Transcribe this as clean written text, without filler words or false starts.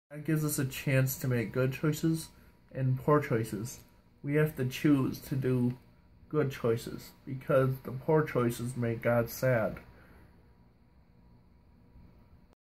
That gives us a chance to make good choices and poor choices. We have to choose to do good choices because the poor choices make God sad.